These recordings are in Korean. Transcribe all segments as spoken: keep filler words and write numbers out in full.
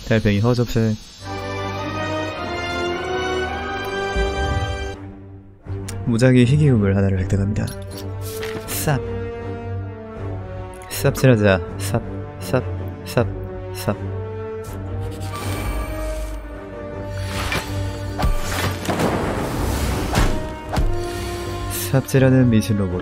달팽이 허접색. 무작위 희귀우물 하나를 획득합니다. 쌉 쌉질하자. 쌉 쌉 쌉 쌉. 삽질하는 미신 로봇.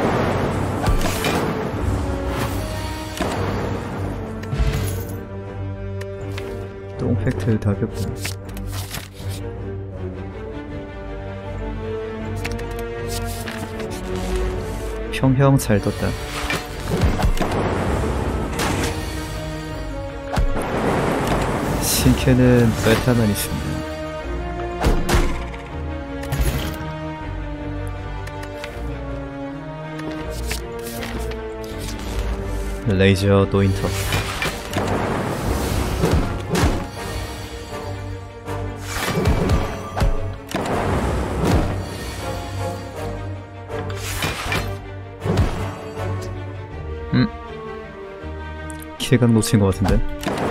똥 팩트 다 꼈고. 평형 잘 떴다. 신캐는 베타만 있습니다. 레이저 노인터. 음 킬각 놓친 것 같은데.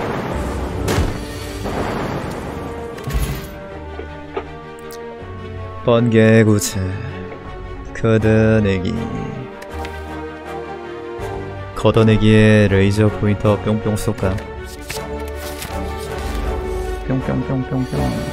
번개구체 걷어내기. 걷어내기에 레이저 포인터 뿅뿅 쏠까? 뿅뿅뿅뿅뿅.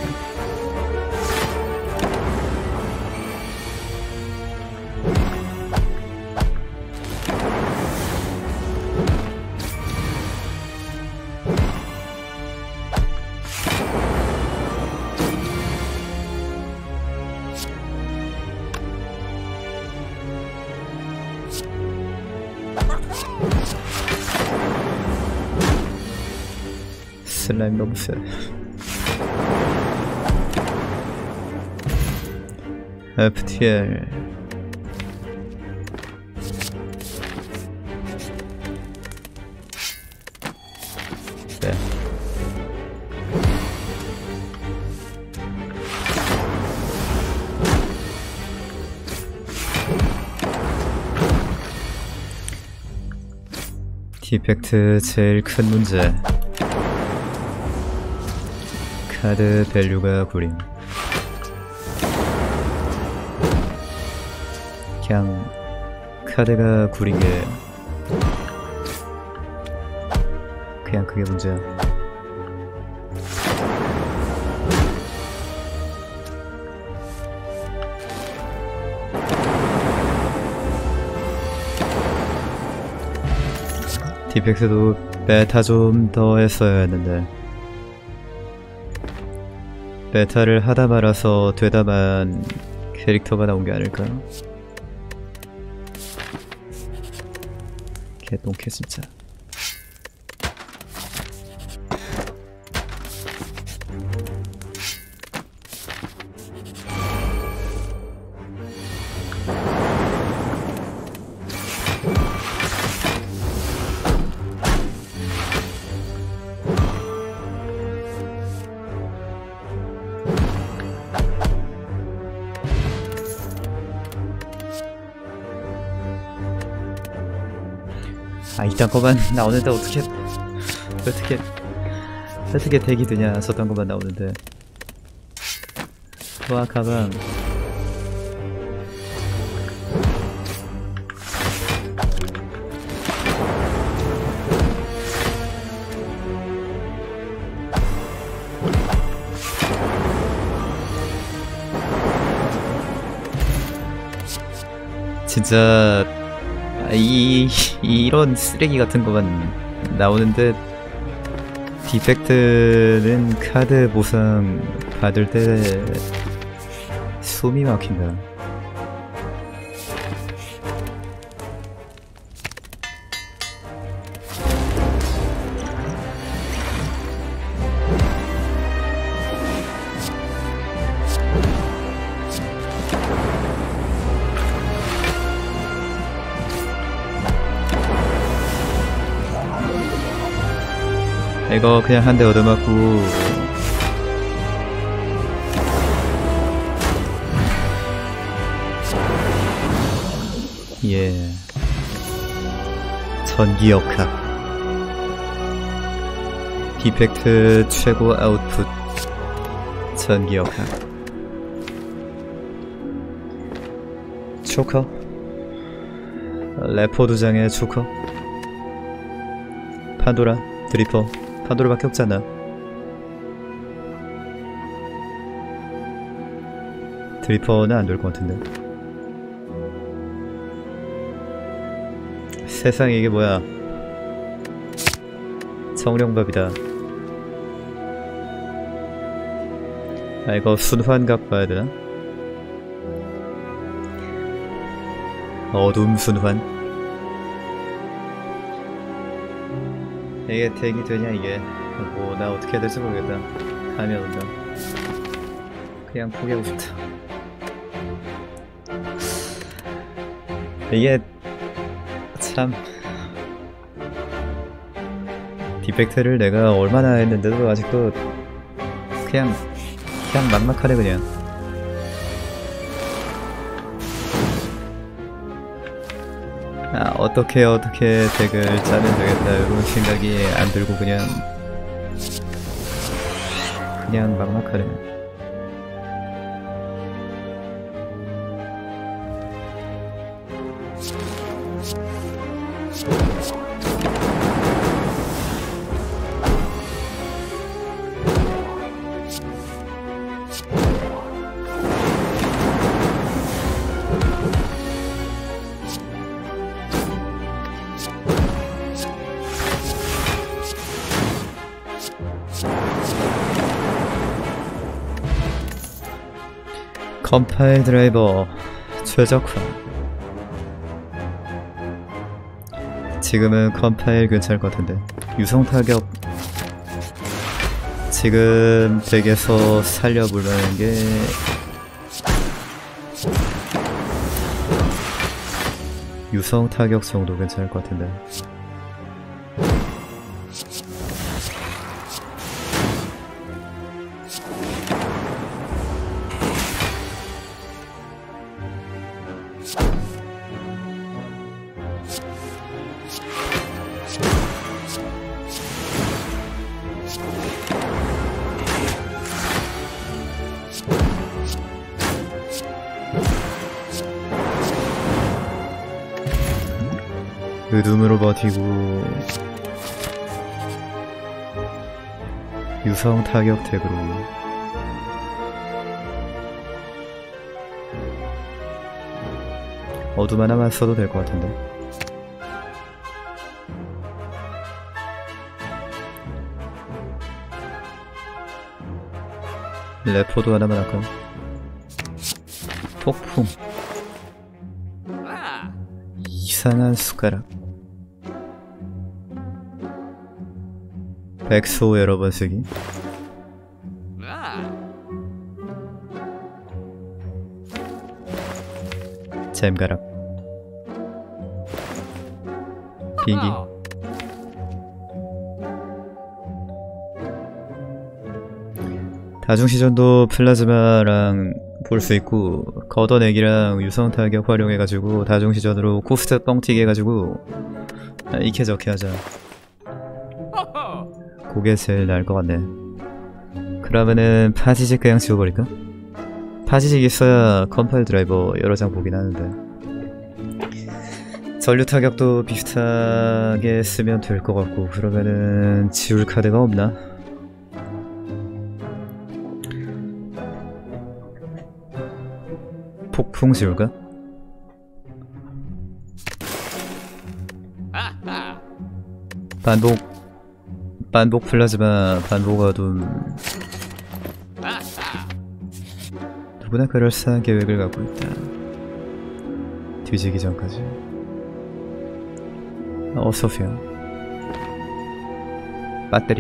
슬라임 너무 세. 에프티엘. 네. 디펙트 제일 큰 문제. 카드 밸류가 구림. 그냥 카드가 구린게 그냥 그게 문제야. 디펙트도 베타 좀 더 했어야 했는데 베타를 하다 말아서 되다만 캐릭터가 나온 게 아닐까? 개똥캐 진짜. 아 이딴 거만 나오는데 어떻게 어떻게 어떻게 대기 되냐. 저딴 거만 나오는데. 와 가방. 진짜 이 이런 쓰레기 같은 거만 나오는데 디펙트는 카드 보상 받을 때 숨이 막힌다. 이거 그냥 한 대 얻어맞고 예 전기역학. 디펙트 최고 아웃풋 전기역학 초커 레포 두 장의 초커 판도라 드리퍼 판도라밖에 없잖아. 드리퍼는 안 될 것 같은데. 세상에 이게 뭐야. 성령밥이다. 아 이거 순환각 봐야 되나? 어둠 순환. 이게 덱이 되냐 이게. 뭐 나 어떻게 해야 될지 모르겠다. 감이 안 온다. 그냥 포기하고 싶다. 이게 참 디펙트를 내가 얼마나 했는데도 아직도 그냥 그냥 막막하네 그냥. 아 어떻게 어떻게 덱을 짜면 되겠다 이런 생각이 안 들고 그냥 그냥 막막하네. 컴파일 드라이버 최적화. 지금은 컴파일 괜찮을 것 같은데 유성 타격 지금 덱에서 살려보려는 게 유성 타격 정도 괜찮을 것 같은데. 의둠으로 버티고 유성 타격 덱으로 어둠 하나만 써도 될 것 같은데. 레포도 하나만 할까? 폭풍 이상한 숟가락 백소 여러 번 쓰기. 잼가락 비기 다중시전도 플라즈마랑 볼 수 있고 걷어내기랑 유성 타격 활용해가지고 다중시전으로 코스트 뻥튀기 해가지고 이케 저케 하자. 그게 제일 나을 것 같네. 그러면은 파지직 그냥 지워버릴까? 파지직 있어야 컴파일 드라이버 여러 장 보긴 하는데 전류 타격도 비슷하게 쓰면 될 것 같고. 그러면은 지울 카드가 없나? 폭풍 지울까? 반복 반복 플라즈마 반복 어둠. 누구나 그럴싸한 계획을 갖고 있다. 뒤지기 전까지. 어서오세요. 배터리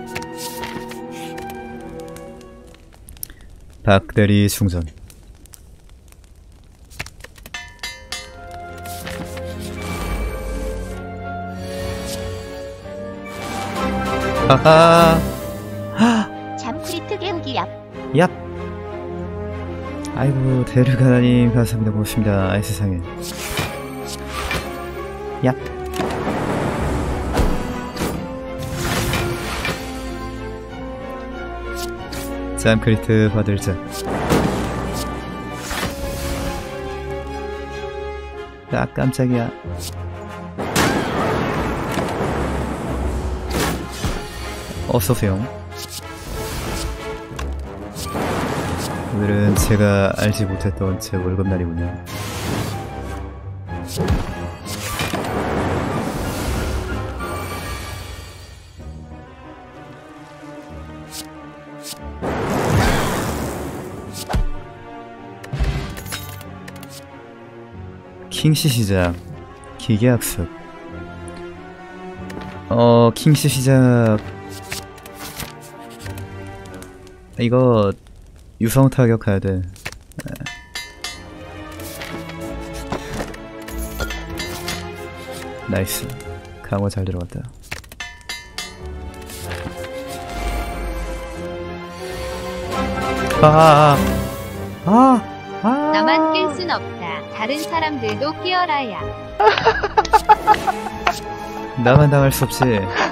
배터리 충전. 하하. 잠크리트 개우기 얍. 얍. 아이고 데르가나님 감사합니다. 고맙습니다. 아이 세상에. 얍. 짬크리트 화들짝. 아 깜짝이야. 어서오세요. 오늘은 제가 알지 못했던 제 월급날이군요. 킹시 시작. 기계학습. 어 킹시 시작. 이거 유성 타격 가야 돼. 나이스. 강화 잘 들어갔다. 아, 아, 아. 나만 낄 순 없다. 다른 사람들도 끼어라야. 나만 당할 수 없지.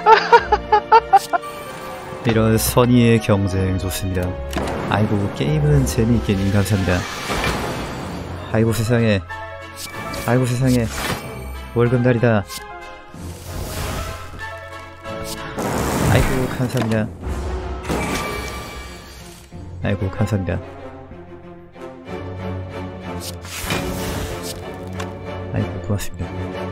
이런 선의의 경쟁 좋습니다. 아이고 게임은 재미있겠니. 감사합니다. 아이고 세상에. 아이고 세상에. 월급날이다. 아이고 감사합니다. 아이고 감사합니다. 아이고 고맙습니다.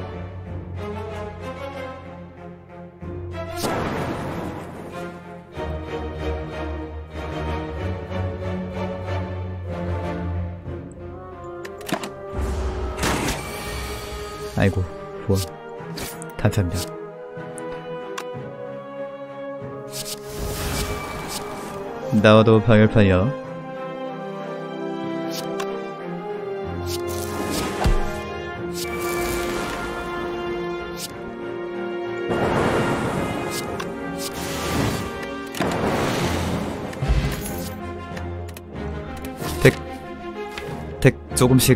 아이고 후원 감사합니다. 나와도 방열판이야. 덱, 덱 조금씩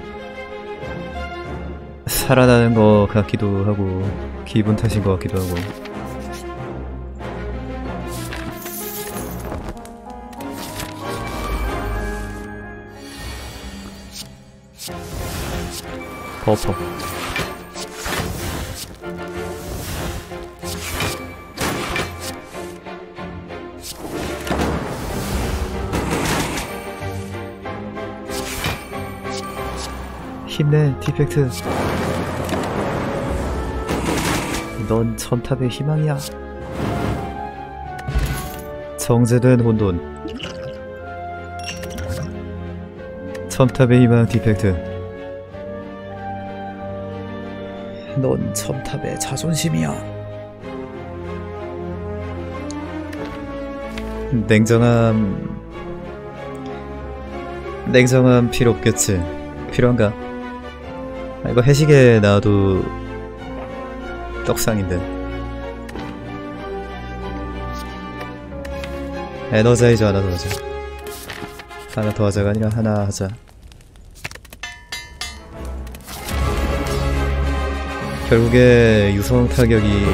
살아나는 것 같기도 하고 기분 탓인 것 같기도 하고. 버퍼 힘내 디펙트. 넌 천탑의 희망이야. 정제된 혼돈. 첨탑의 희망 디펙트. 넌 첨탑의 자존심이야. 냉정함. 냉정함 필요 없겠지. 필요한가? 아, 이거 해시계 나와도 떡상인데. 에너자이저 하나 더 하자. 하나 더 하자가 아니라 하나 하자. 결국에 유성 타격이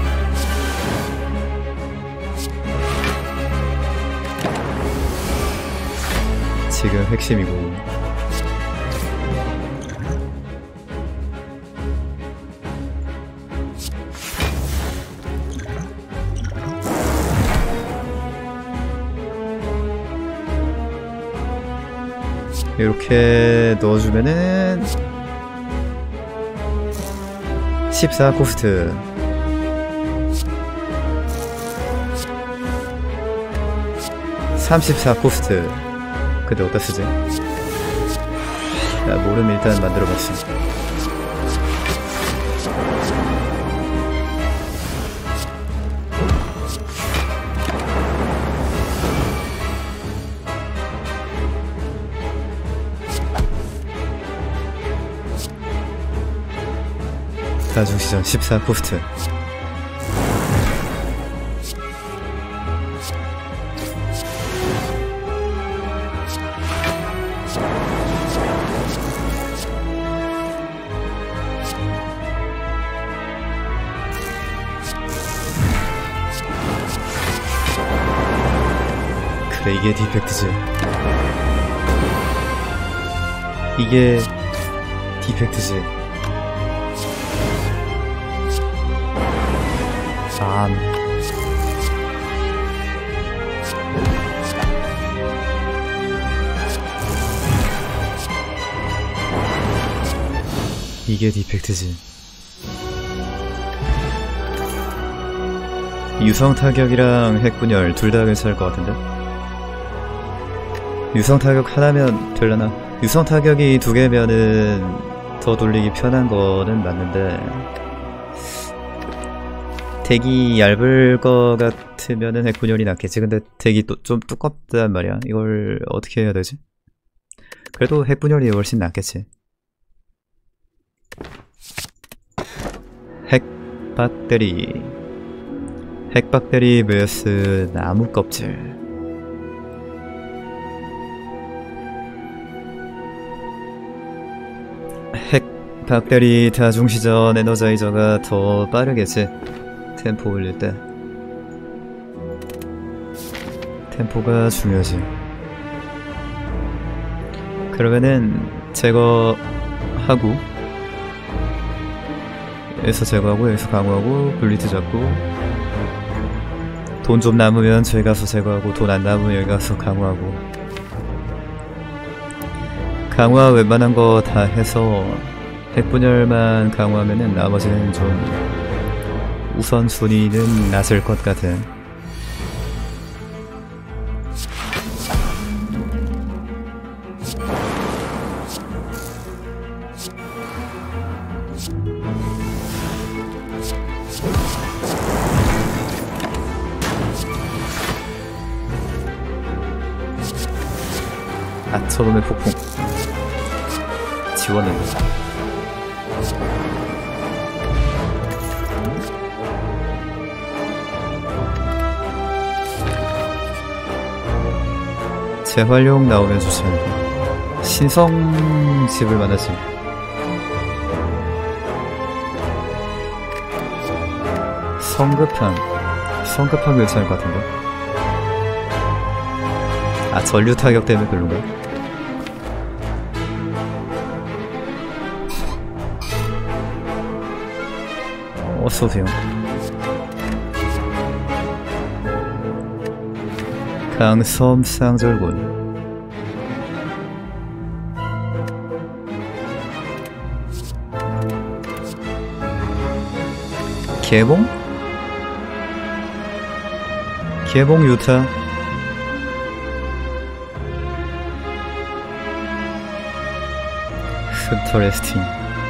지금 핵심이고. 이렇게 넣어주면은 십사 코스트. 삼십사 코스트. 근데 어디다 쓰지? 야, 모름 일단 만들어봤어. 다중시전 십사 코스트. 그래, 이게 디펙트지. 이게 디펙트지. 아, 이게 디펙트지. 유성 타격이랑 핵분열 둘 다 괜찮을 것 같은데? 유성 타격 하나면 될라나? 유성 타격이 두 개면은 더 돌리기 편한 거는 맞는데, 덱이 얇을 것 같으면은 핵분열이 낫겠지. 근데 덱이 또 좀 두껍단 말이야. 이걸 어떻게 해야 되지? 그래도 핵분열이 훨씬 낫겠지. 핵박대리, 핵박대리 vs 나무 껍질. 핵박대리 다중시전 에너자이저가 더 빠르겠지. 템포 올릴 때 템포가 중요하지. 그러면은 제거하고, 여기서 제거하고 여기서 강화하고 블리트 잡고, 돈 좀 남으면 저기 가서 제거하고, 돈 안 남으면 여기 가서 강화하고, 강화 웬만한 거 다 해서 핵분열만 강화하면은 나머지는 좀 우선순위는 낮을 것 같은. 아, 저놈의 폭풍 지웠는데. 재활용 나오면 좋지 않을까. 신성집을 만나지. 성급함, 성급함 괜찮을 것 같은데. 아, 전류 타격 때문에 별론가? 어서오세요. 강섬 쌍절곤. 개봉? 개봉 유타. 스터레스팅.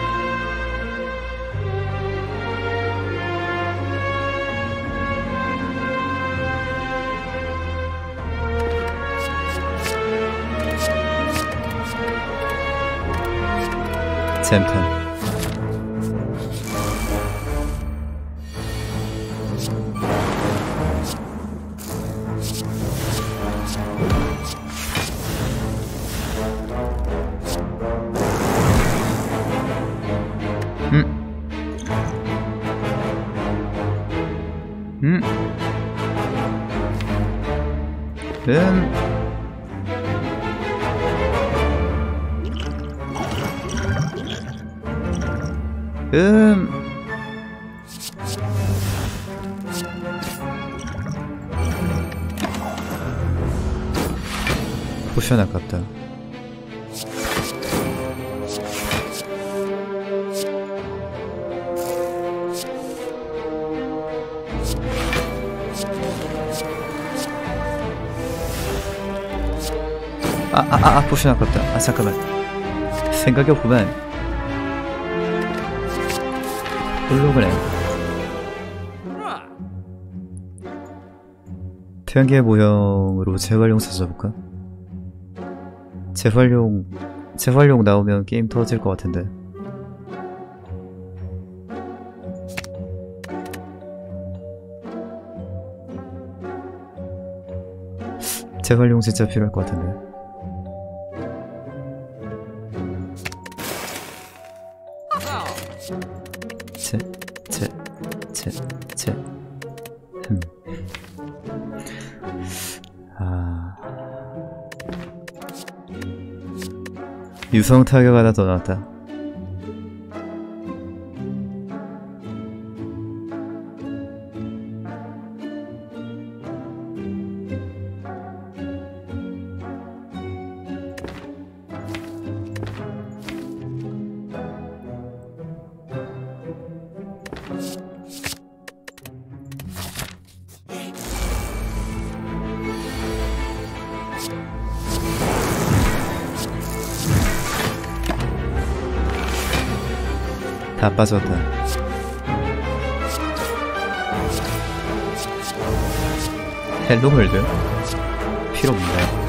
잼탄. 음. 음. 음. 음. 포션 아깝다. 아, 아, 아, 아, 포션 아깝다. 아, 잠깐만. 생각이 없구만. 홀로그램. 태양계 모형으로 재활용 찾아볼까? 재활용, 재활용 나오면 게임 터질 것 같은데. 재활용 진짜 필요할 것 같은데. 제, 제, 제, 제. 흠. 아. 유성 타격 하나 더 나왔다. 다 빠졌다. 헬로월드? 필요 없나요?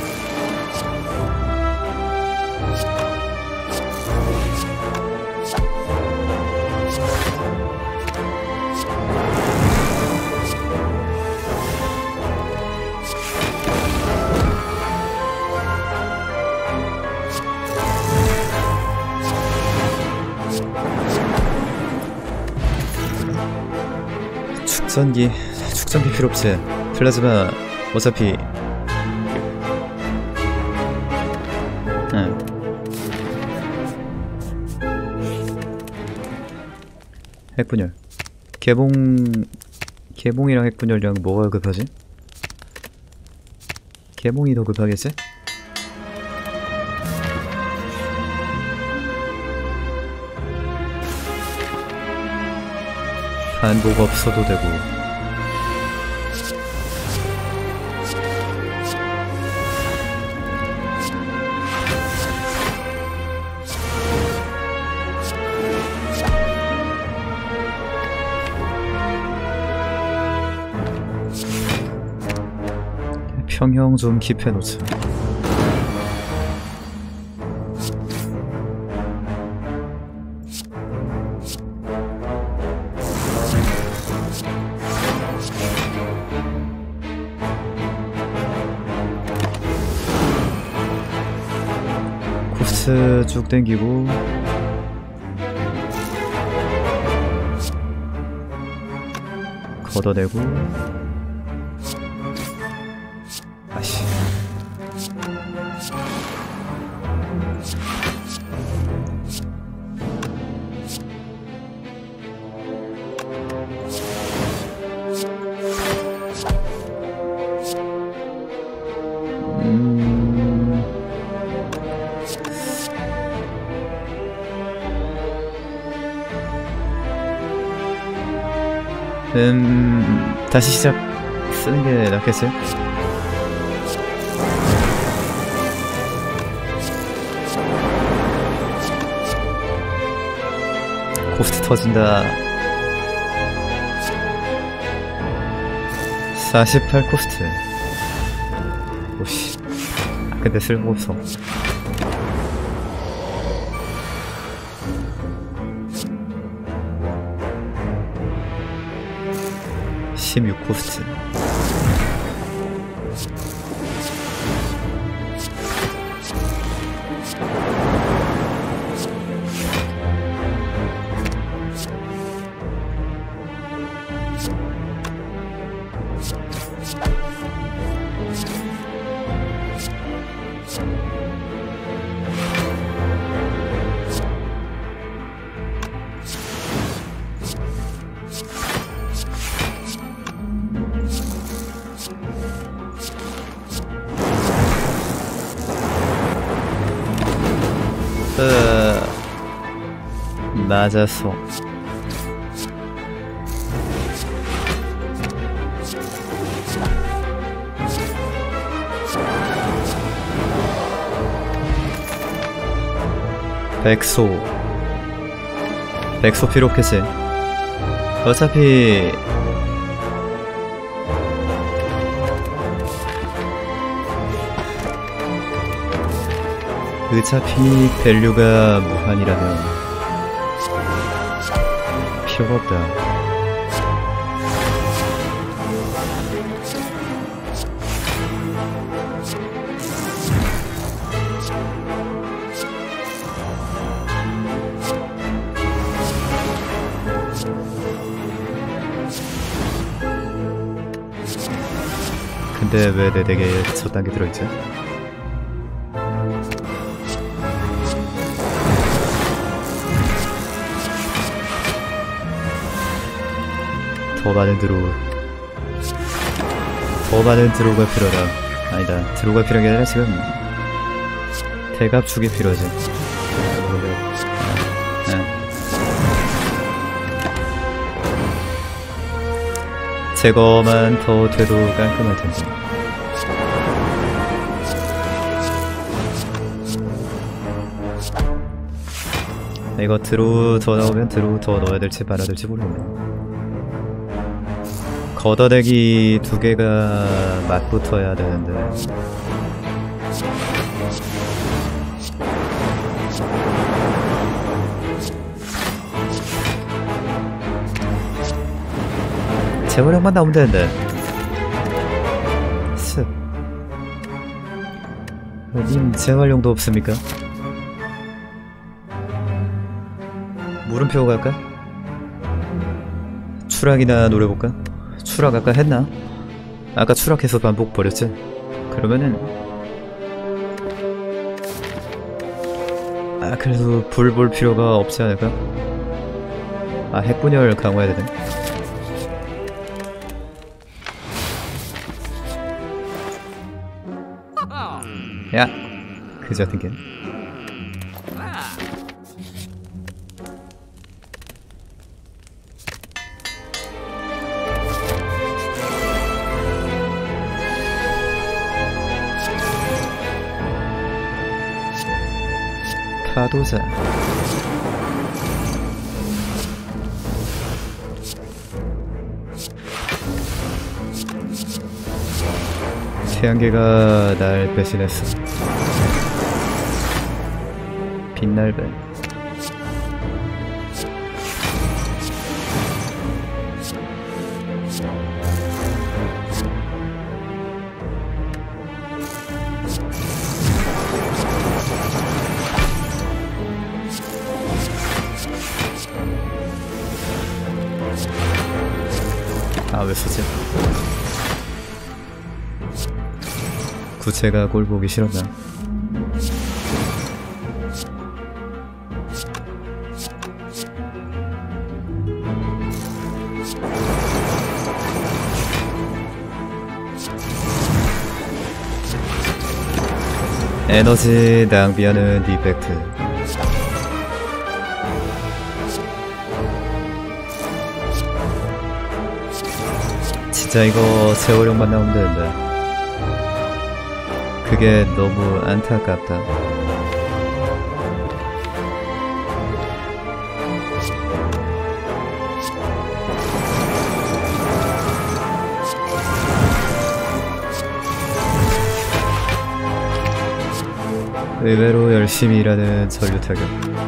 축전기, 축전기 필요 없지. 플라즈마 어차피 응. 핵분열 개봉 개봉이랑 핵분열이랑 뭐가 급하지? 개봉이 더 급하겠지? 반복 없어도 되고. 평형 좀 킵해놓자. 코스트 쭉 땡기고 걷어내고. 아씨 음... 음... 다시 시작 쓰는 게 낫겠어요? 코스트 터진다. 사십팔 코스트. 오씨. 근데 쓸모없어. 십육 코스트. 으... 맞았어. 백소 백소 필요 없겠지. 어차피 어차피 밸류가 무한이라면 필요가 없다. 근데 왜 내 덱에 첫 단계 들어있지? 더 많은 드로우. 더 많은 드로우가 필요하다. 아니다, 드로우가 필요한 게 아니라 지금 대갑축이 필요하지. 아, 아. 제거만 더 돼도 깔끔할 텐데. 이거 드로우 더 나오면 드로우 더 넣어야 될지 말아야 될지 모르겠네. 걷어내기 두 개가 맞붙어야 되는데. 재활용만 나오면 되는데. 습. 님 재활용도 없습니까? 물음표 갈까? 추락이나 노려볼까? 추락 아까 했나? 아까 추락해서 반복 버렸지? 그러면은 아 그래도 불 볼 필요가 없지 않을까? 아 핵분열 강화해야 되네. 야! 그지 같은 게 파도자. 태양계가 날 배신했어. 빛날배. 아, 왜 쓰지? 구체가 꼴 보기 싫었나? 에너지 낭비하는 디펙트. 진짜 이거 재활용만 나오면 되는데 그게 너무 안타깝다. 의외로 열심히 일하는 전류 타격.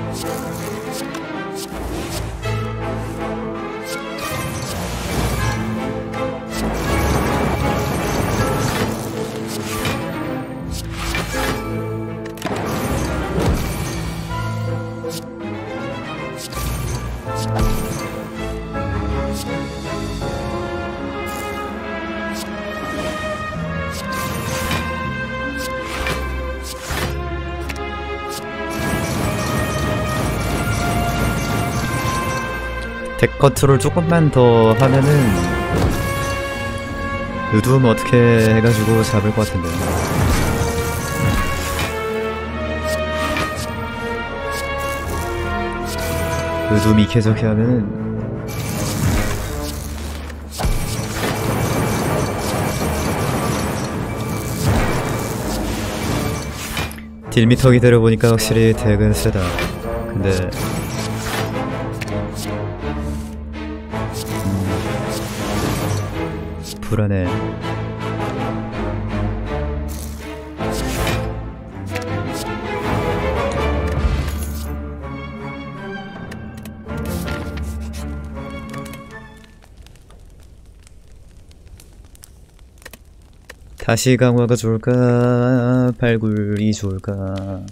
덱 컨트롤 조금만 더 하면은 의둠 어떻게 해가지고 잡을 것 같은데. 의둠 이케저케 하면은 딜미터 기대로 보니까 확실히 덱은 세다. 근데 불안해. 다시 강화가 좋을까? 발굴이 좋을까?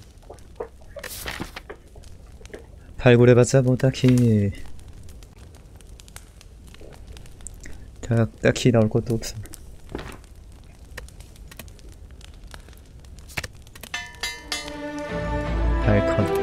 발굴해봤자 뭐 딱히 딱, 딱히 나올 것도 없어. 발컨.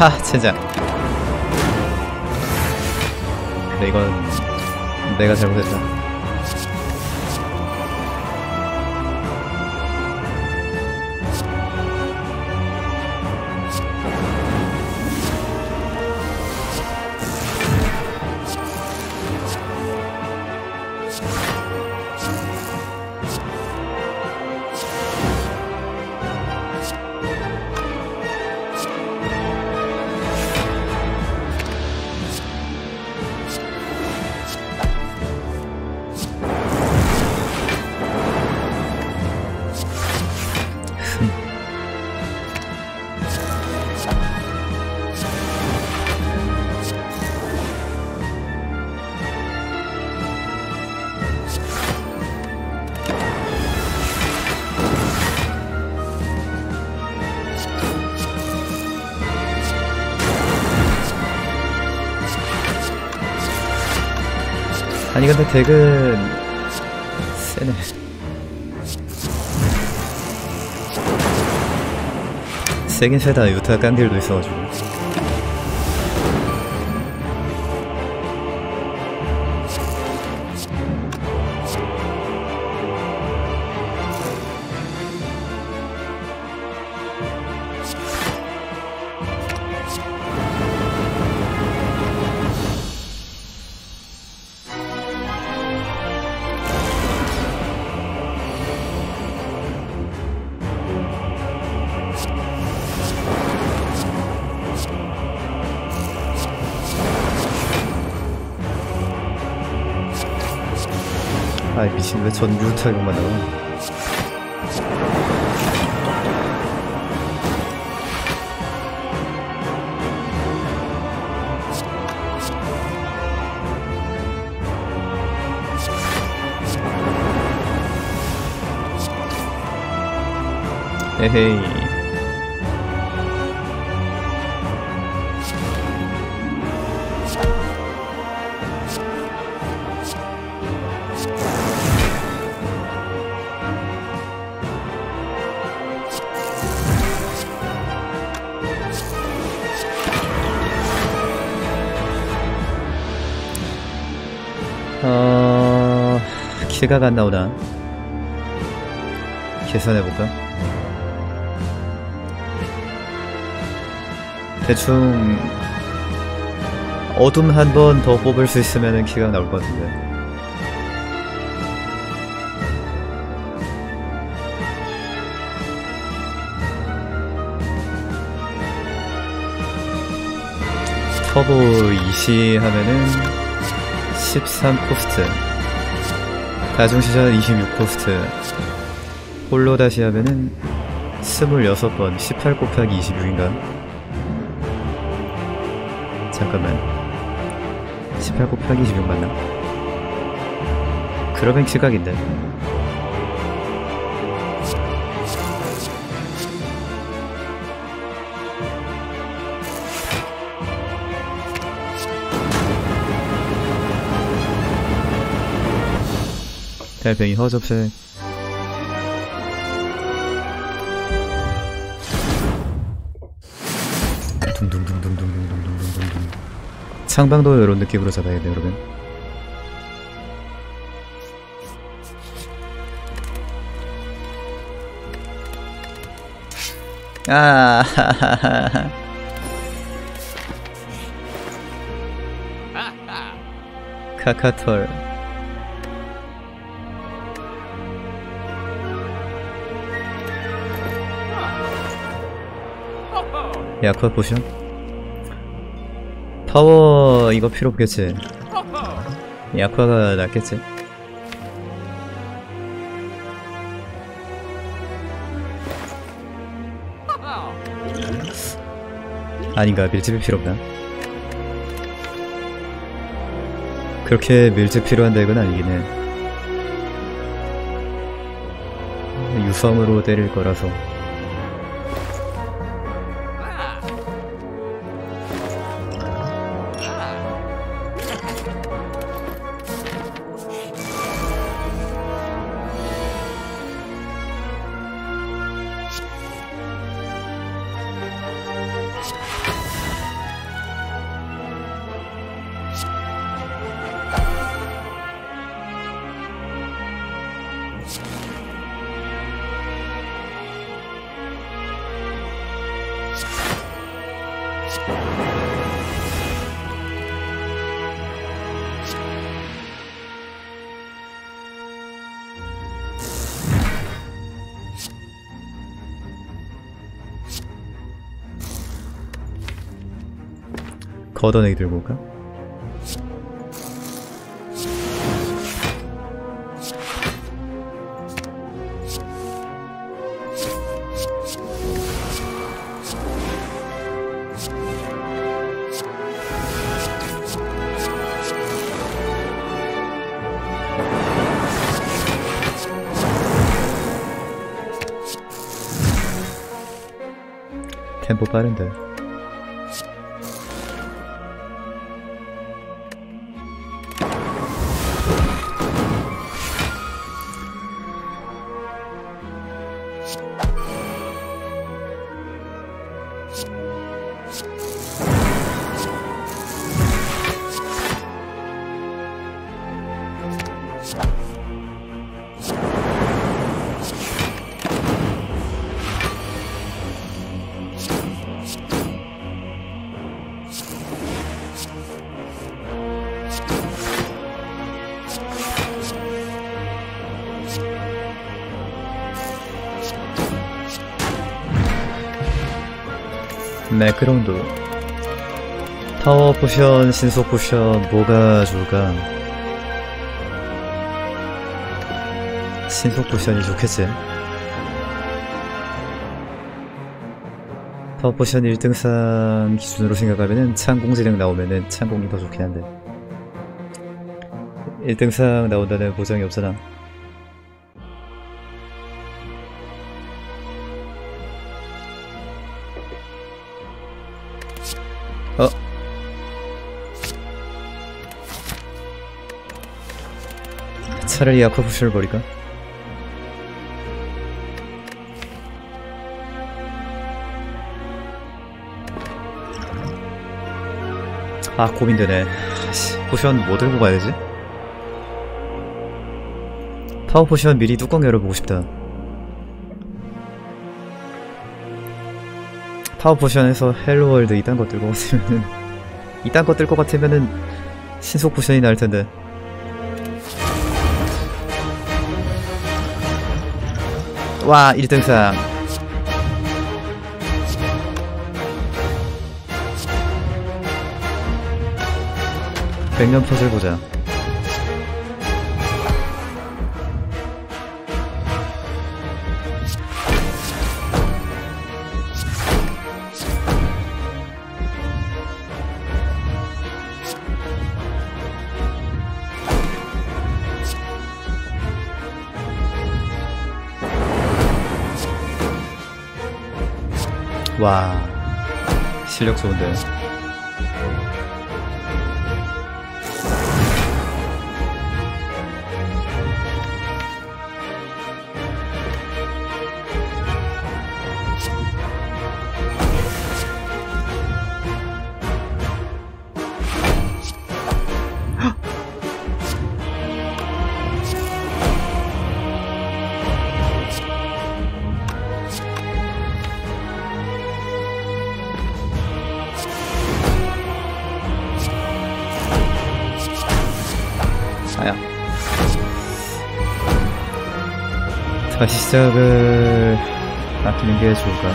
하 젠장. 근데 이건 내가 잘못했다. 아니 근데 덱은 세네. 세긴 세다. 유타 깐딜도 있어가지고. 아이 미친, 왜 전 유타격만 나와. 에헤이. 어... 키가 안 나오나? 계산해볼까? 대충 어둠 한 번 더 뽑을 수 있으면 키가 나올 것 같은데. 터보 이시 하면은 십삼 코스트, 다중시전 이십육 코스트, 홀로 다시 하면은 스물여섯 번, 십팔 곱하기 이십육인가? 잠깐만, 십팔 곱하기 이십육 맞나? 그러면 지각인데. 달팽이 허접색. 둥둥둥둥둥둥둥둥둥둥둥. 창방도 이런 느낌으로 잡아야겠네요, 여러분. 아, 카카털. 야쿠아 포션? 파워 이거 필요 없겠지. 야쿠아가 낫겠지. 아닌가, 밀집이 필요 없나? 그렇게 밀집 필요한 덱은 아니긴 해. 유성으로 때릴 거라서. 걷어내기 들고 올까? 템포 빠른데. 매크론도 타워 포션, 신속 포션 뭐가 좋을까? 신속 포션이 좋겠지. 타워 포션 일 등상 기준으로 생각하면은 창공지능 나오면은 창공이 더 좋긴 한데 일 등상 나온다는 보장이 없잖아. 어? 차라리 아쿠아 포션을 버릴까? 아 고민되네. 포션 뭐 들고 가야지? 파워 포션 미리 뚜껑 열어보고 싶다. 파워 포션에서 헬로월드 이딴 거 들고 같으면은 이딴 거 뜰 것 같으면은 신속 포션이 나을 텐데. 와 일 등상 백년 퍼즐 보자. 와 실력 좋은데. 아야 다시 시작을 아끼는 게 좋을까?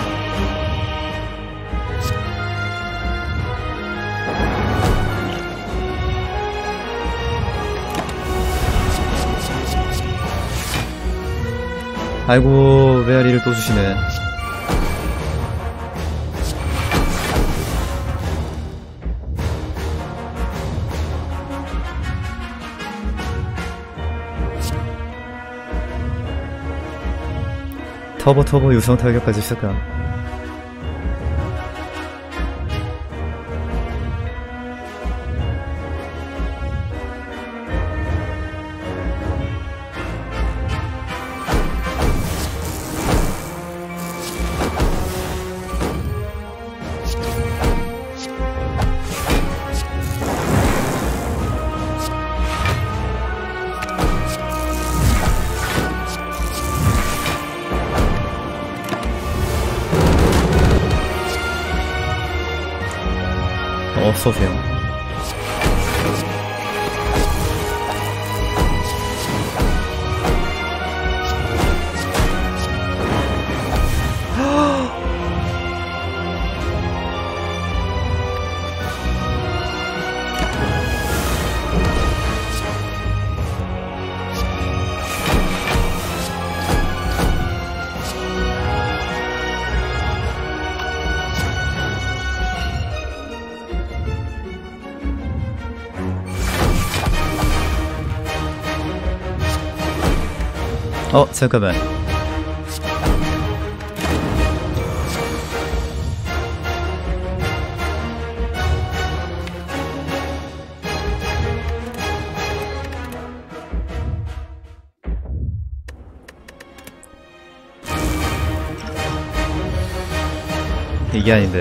아이고 메아리를 또 주시네. 터보 터보 유성 타격까지 쓸까? 어서오세요. 어, 잠깐만. 이게 아닌데.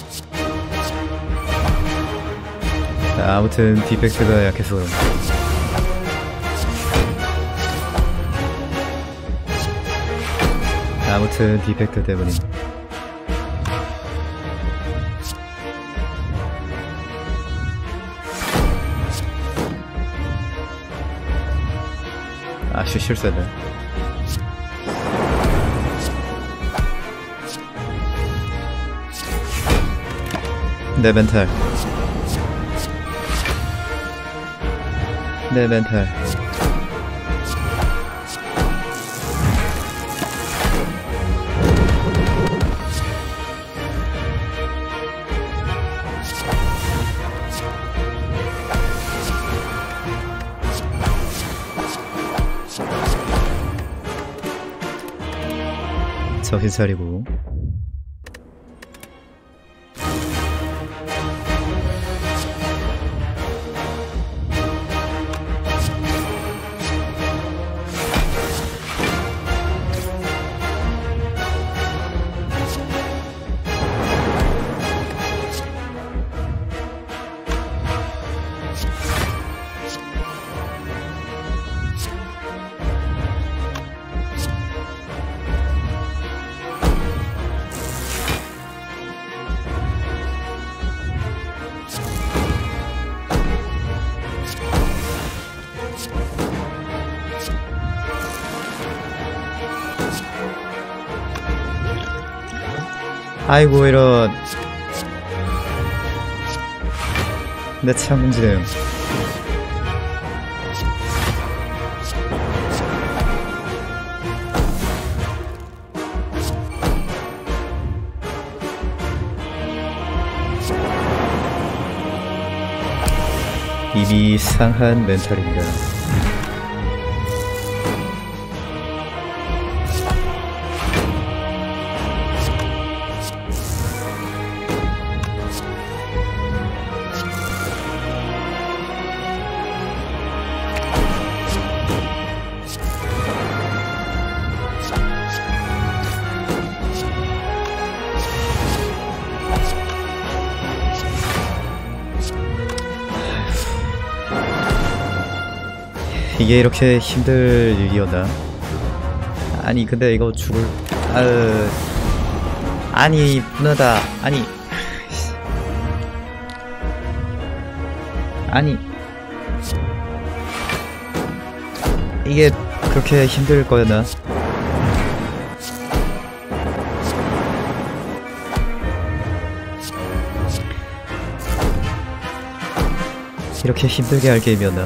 자, 아무튼 디펙트가 약해서 그런가. 아무튼 디펙트 때문임. 아씨, 실수했네. 내 멘탈. 내 멘탈. 정신 차리고. 아이고, 이런. 내 창문지네요. 이미 상한 멘탈입니다. 이게 이렇게 힘들 일이었나? 아니 근데 이거 죽을... 아으... 아니 분하다. 아니... 아니... 이게 그렇게 힘들 거였나? 이렇게 힘들게 할 게임이었나?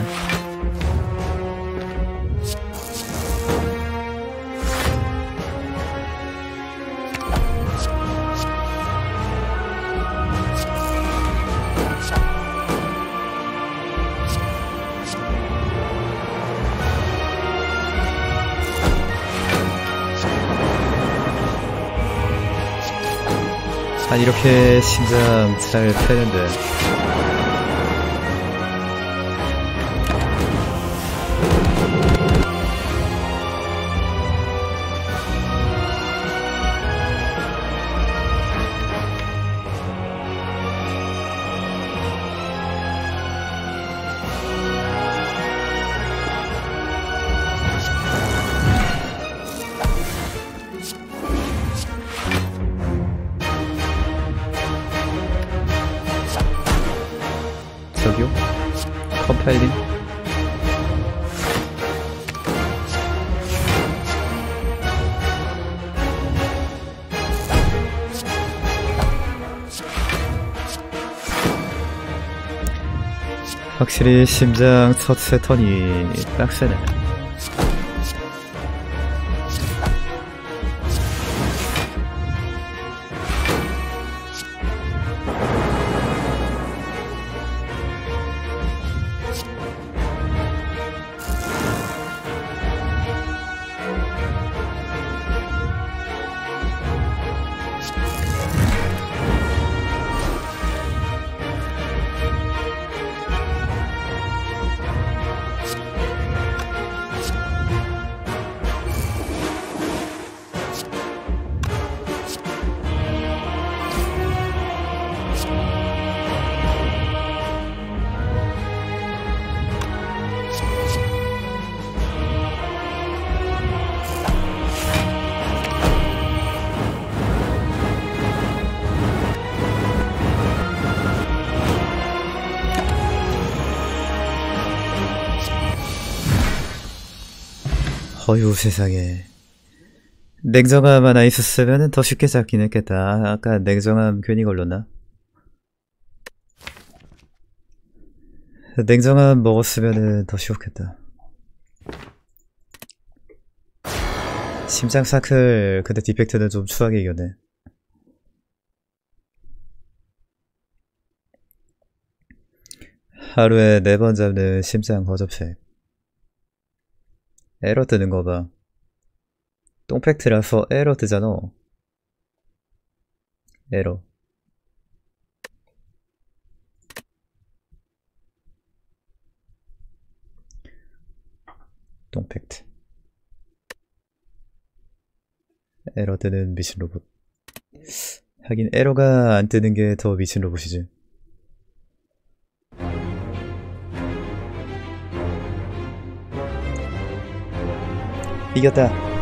아, 이렇게 심장 잘 패는데. 칼림. 확실히 심장 첫 세턴이 빡세네. 어휴 세상에. 냉정함 하나 있었으면 더 쉽게 잡긴 했겠다. 아까 냉정함 괜히 걸렸나? 냉정함 먹었으면 더 쉬웠겠다. 심장 사클 근데 디펙트는 좀 추하게 이겼네. 하루에 네 번 잡는 심장 허접색. 에러 뜨는 거 봐. 똥팩트라서 에러 뜨잖아. 에러. 똥팩트. 에러 뜨는 미친 로봇. 하긴 에러가 안 뜨는 게 더 미친 로봇이지. 이겼다.